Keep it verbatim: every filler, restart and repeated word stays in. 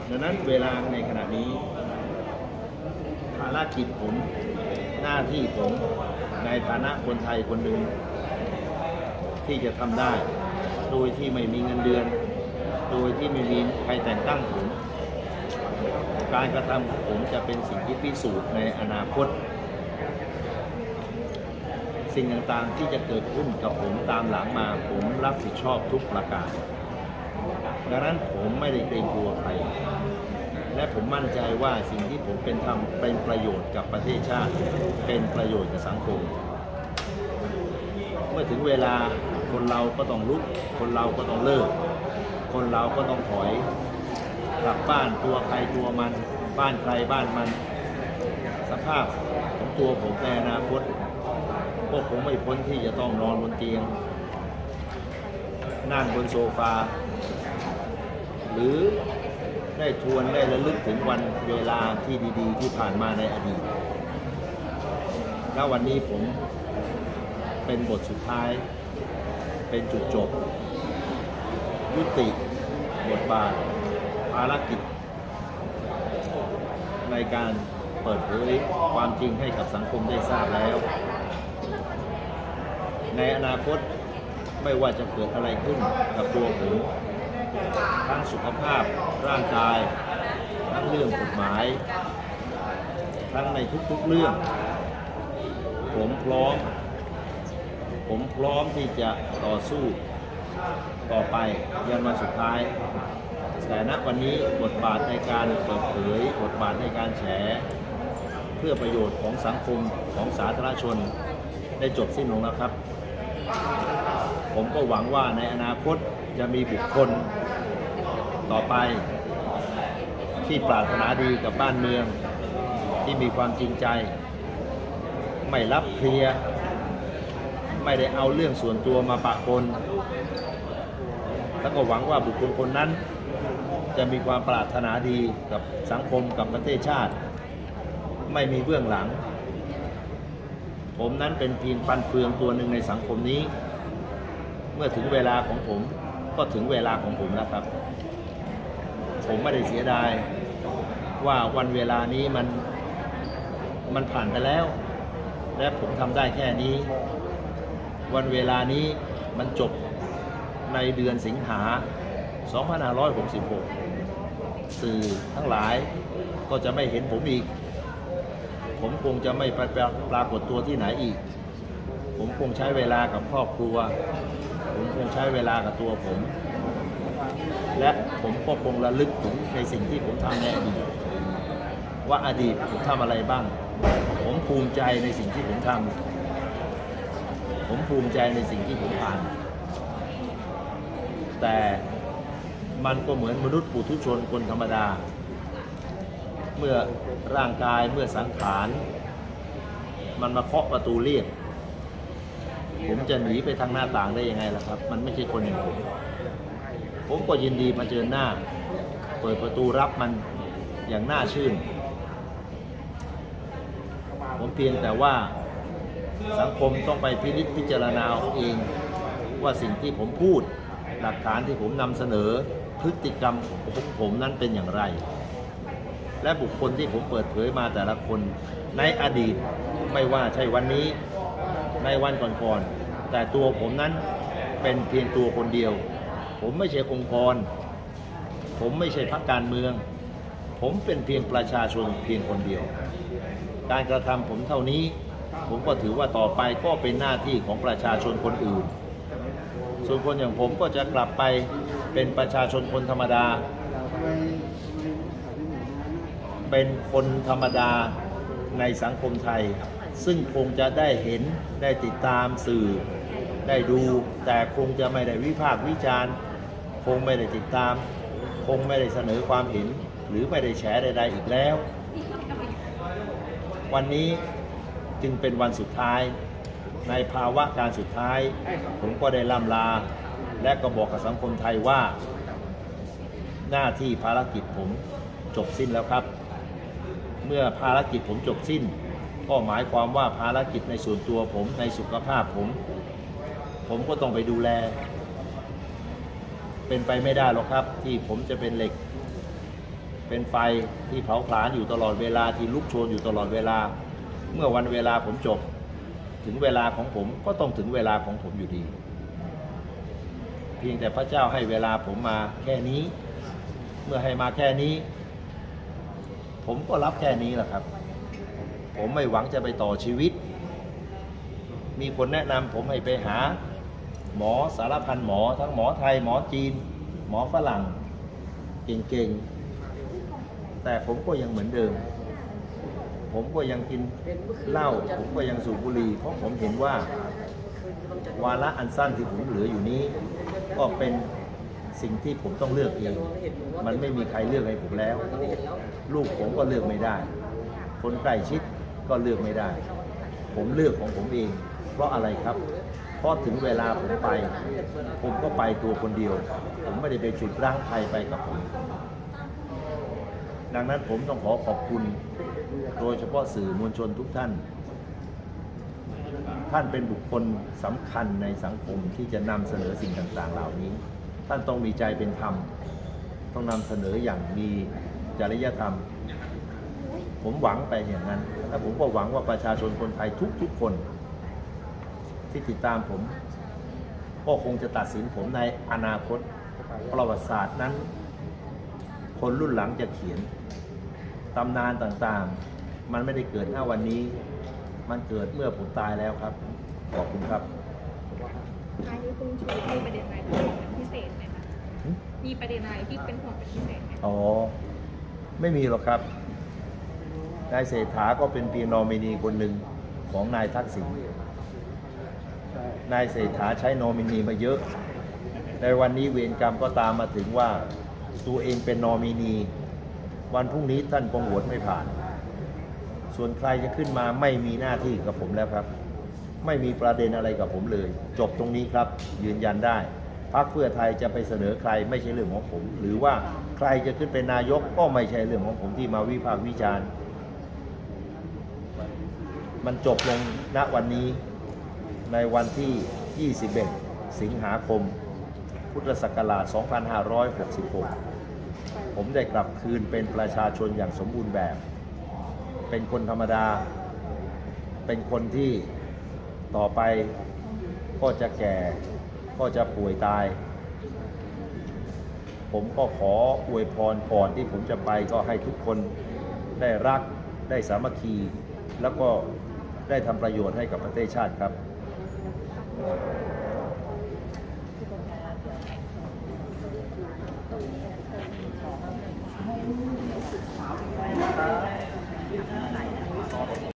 ดังนั้นเวลาในขณะนี้ภารกิจผมหน้าที่ผมในฐานะคนไทยคนหนึ่งที่จะทำได้โดยที่ไม่มีเงินเดือนโดยที่ไม่มีใครแต่งตั้งผมการกระทำของผมจะเป็นสิ่งที่พิสูจน์ในอนาคตสิ่งต่างๆที่จะเกิดขึ้นกับผมตามหลังมาผมรับผิดชอบทุกประการดังนั้นผมไม่ได้เกรงกลัวใครและผมมั่นใจว่าสิ่งที่ผมเป็นทำเป็นประโยชน์กับประเทศชาติเป็นประโยชน์กับสังคมเมื่อถึงเวลาคนเราก็ต้องลุกคนเราก็ต้องเลิกคนเราก็ต้องถอยกลับบ้านตัวใครตัวมันบ้านใครบ้านมันสภาพของตัวผมในอนาคตก็คงไม่พ้นที่จะต้องนอนบนเตียงนั่งบนโซฟาหรือได้ทวนได้ระลึกถึงวันเวลาที่ดีๆที่ผ่านมาในอดีตและวันนี้ผมเป็นบทสุดท้ายเป็นจุดจบยุติบทบาทภารกิจในการเปิดเผยความจริงให้กับสังคมได้ทราบแล้วในอนาคตไม่ว่าจะเกิดอะไรขึ้นกับตัวผมทั้งสุขภาพร่างกายทั้งเรื่องกฎหมายทั้งในทุกๆเรื่องผมพร้อมผมพร้อมที่จะต่อสู้ต่อไปยันวันสุดท้ายแต่ณวันนี้บทบาทในการเปิดเผยบทบาทในการแฉเพื่อประโยชน์ของสังคมของสาธารณชนได้จบสิ้นลงแล้วครับผมก็หวังว่าในอนาคตจะมีบุคคลต่อไปที่ปรารถนาดีกับบ้านเมืองที่มีความจริงใจไม่รับเคลียร์ไม่ได้เอาเรื่องส่วนตัวมาปะปนแล้วก็หวังว่าบุคคลคนนั้นจะมีความปรารถนาดีกับสังคมกับประเทศชาติไม่มีเบื้องหลังผมนั้นเป็นเพียงฟันเฟืองตัวหนึ่งในสังคมนี้เมื่อถึงเวลาของผมก็ถึงเวลาของผมแล้วครับผมไม่ได้เสียดายว่าวันเวลานี้มันมันผ่านไปแล้วและผมทำได้แค่นี้วันเวลานี้มันจบในเดือนสิงหาสองพันห้าร้อยหกสิบหกสื่อทั้งหลายก็จะไม่เห็นผมอีกผมคงจะไม่ปรากฏตัวที่ไหนอีกผมคงใช้เวลากับครอบครัวผมคงใช้เวลากับตัวผมและผมก็คงระลึกถึงในสิ่งที่ผมทำในอดีตว่าอดีตผมทำอะไรบ้างผมภูมิใจในสิ่งที่ผมทำผมภูมิใจในสิ่งที่ผมผ่านแต่มันก็เหมือนมนุษย์ปุถุชนคนธรรมดาเมื่อร่างกายเมื่อสังขารมันมาเคาะประตูเรียกผมจะหนีไปทางหน้าต่างได้ยังไงล่ะครับมันไม่ใช่คนอย่างผมผมก็ยินดีมาเจอหน้าเปิดประตูรับมันอย่างน่าชื่นผมเพียงแต่ว่าสังคมต้องไปพินิจพิจารณาเองว่าสิ่งที่ผมพูดหลักฐานที่ผมนำเสนอพฤติกรรมของผมนั้นเป็นอย่างไรและบุคคลที่ผมเปิดเผยมาแต่ละคนในอดีตไม่ว่าใช่วันนี้ในวันก่อนๆแต่ตัวผมนั้นเป็นเพียงตัวคนเดียวผมไม่ใช่องค์กรผมไม่ใช่พรรคการเมืองผมเป็นเพียงประชาชนเพียงคนเดียวการกระทำผมเท่านี้ผมก็ถือว่าต่อไปก็เป็นหน้าที่ของประชาชนคนอื่นส่วนคนอย่างผมก็จะกลับไปเป็นประชาชนคนธรรมดาเป็นคนธรรมดาในสังคมไทยซึ่งคงจะได้เห็นได้ติดตามสื่อได้ดูแต่คงจะไม่ได้วิพากษ์วิจารณ์คงไม่ได้ติดตามคงไม่ได้เสนอความเห็นหรือไม่ได้แฉใดๆอีกแล้ววันนี้จึงเป็นวันสุดท้ายในภาวะการสุดท้ายผมก็ได้ล่ำลาและก็บอกกับสังคมไทยว่าหน้าที่ภารกิจผมจบสิ้นแล้วครับเมื่อภารกิจผมจบสิ้นก็หมายความว่าภารกิจในส่วนตัวผมในสุขภาพผมผมก็ต้องไปดูแลเป็นไปไม่ได้หรอกครับที่ผมจะเป็นเหล็กเป็นไฟที่เผาผลาญอยู่ตลอดเวลาที่ลุกโชนอยู่ตลอดเวลาเมื่อวันเวลาผมจบถึงเวลาของผมก็ต้องถึงเวลาของผมอยู่ดีเพียงแต่พระเจ้าให้เวลาผมมาแค่นี้เมื่อให้มาแค่นี้ผมก็รับแค่นี้แหละครับผมไม่หวังจะไปต่อชีวิตมีคนแนะนำผมให้ไปหาหมอสารพันหมอทั้งหมอไทยหมอจีนหมอฝรั่งเก่งๆแต่ผมก็ยังเหมือนเดิมผมก็ยังกินเหล้าผมก็ยังสูบบุหรี่เพราะผมเห็นว่าวาระอันสั้นที่ผมเหลืออยู่นี้ก็เป็นสิ่งที่ผมต้องเลือกเองมันไม่มีใครเลือกให้ผมแล้วลูกผมก็เลือกไม่ได้คนใกล้ชิดก็เลือกไม่ได้ผมเลือกของผมเองเพราะอะไรครับเพราะถึงเวลาผมไปผมก็ไปตัวคนเดียวผมไม่ได้ไปฉุดรั้งใครไปกับผมดังนั้นผมต้องขอขอบคุณโดยเฉพาะสื่อมวลชนทุกท่านท่านเป็นบุคคลสำคัญในสังคมที่จะนำเสนอสิ่งต่างๆเหล่านี้ท่านต้องมีใจเป็นธรรมต้องนำเสนออย่างมีจริยธรรมผมหวังไปอย่างนั้นและผมก็หวังว่าประชาชนคนไทยทุกๆคนที่ติดตามผมก็คงจะตัดสินผมในอนาคตประวัติศาสตร์นั้นคนรุ่นหลังจะเขียนตำนานต่างๆมันไม่ได้เกิดณวันนี้มันเกิดเมื่อผมตายแล้วครับขอบคุณครับท้ายนี้คุณชูมีประเด็นอะไรที่เป็นพิเศษไหมคะมีประเด็นอะไรที่เป็นห่วงเป็นพิเศษไหมอ๋อไม่มีหรอกครับนายเศรษฐาก็เป็นปีนอมินีคนหนึ่งของนายทักษิณนายเศรษฐาใช้นอมินีมาเยอะในวันนี้เวรกรรมก็ตามมาถึงว่าตัวเองเป็นนอมินีวันพรุ่งนี้ท่านคงโหวตไม่ผ่านส่วนใครจะขึ้นมาไม่มีหน้าที่กับผมแล้วครับไม่มีประเด็นอะไรกับผมเลยจบตรงนี้ครับยืนยันได้พรรคเพื่อไทยจะไปเสนอใครไม่ใช่เรื่องของผมหรือว่าใครจะขึ้นเป็นนายกก็ไม่ใช่เรื่องของผมที่มาวิพากษ์วิจารณ์มันจบลงณวันนี้ในวันที่ยี่สิบเอ็ดสิงหาคมพุทธศักราชสองพันห้าร้อยหกสิบหกผมได้กลับคืนเป็นประชาชนอย่างสมบูรณ์แบบเป็นคนธรรมดาเป็นคนที่ต่อไปก็จะแก่ก็จะป่วยตายผมก็ขออวยพรก่อนที่ผมจะไปก็ให้ทุกคนได้รักได้สามัคคีแล้วก็ได้ทำประโยชน์ให้กับประเทศชาติครับ